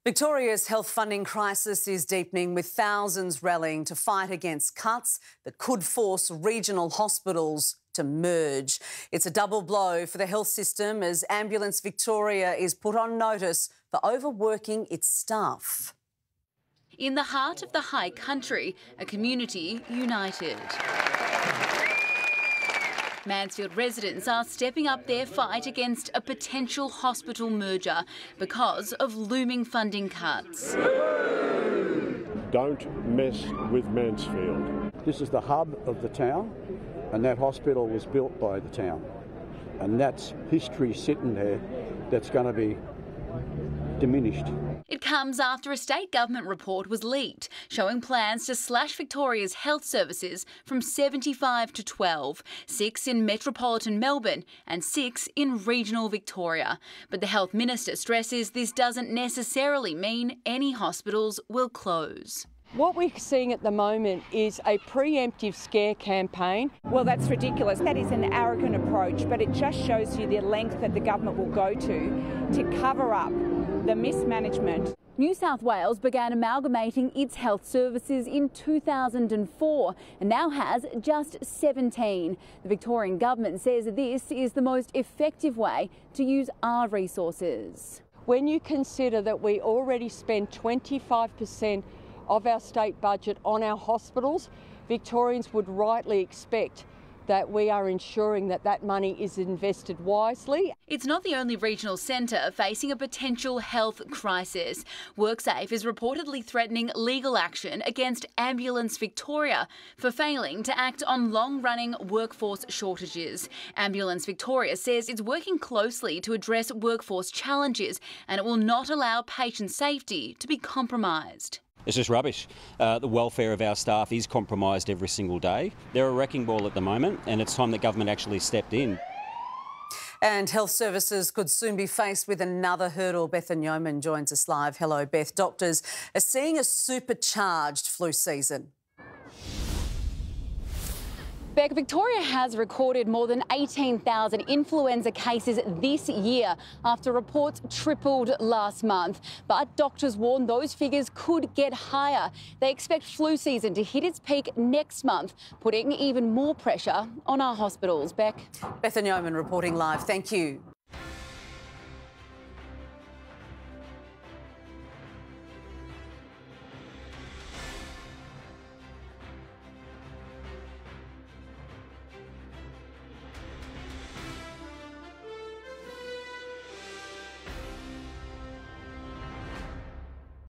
Victoria's health funding crisis is deepening, with thousands rallying to fight against cuts that could force regional hospitals to merge. It's a double blow for the health system as Ambulance Victoria is put on notice for overworking its staff. In the heart of the high country, a community united. Mansfield residents are stepping up their fight against a potential hospital merger because of looming funding cuts. Don't mess with Mansfield. This is the hub of the town, and that hospital was built by the town. And that's history sitting there that's going to be diminished. It comes after a state government report was leaked showing plans to slash Victoria's health services from 75 to 12, 6 in metropolitan Melbourne and 6 in regional Victoria. But the health minister stresses this doesn't necessarily mean any hospitals will close. What we're seeing at the moment is a preemptive scare campaign. Well, that's ridiculous. That is an arrogant approach, but it just shows you the length that the government will go to cover up the mismanagement. New South Wales began amalgamating its health services in 2004 and now has just 17. The Victorian government says this is the most effective way to use our resources. When you consider that we already spend 25% of our state budget on our hospitals, Victorians would rightly expect that we are ensuring that that money is invested wisely. It's not the only regional centre facing a potential health crisis. WorkSafe is reportedly threatening legal action against Ambulance Victoria for failing to act on long-running workforce shortages. Ambulance Victoria says it's working closely to address workforce challenges and it will not allow patient safety to be compromised. It's just rubbish. The welfare of our staff is compromised every single day. They're a wrecking ball at the moment, and it's time that government actually stepped in. And health services could soon be faced with another hurdle. Beth Yeoman joins us live. Hello, Beth. Doctors are seeing a supercharged flu season. Beck, Victoria has recorded more than 18,000 influenza cases this year after reports tripled last month. But doctors warn those figures could get higher. They expect flu season to hit its peak next month, putting even more pressure on our hospitals. Beck. Beth Yeoman reporting live. Thank you.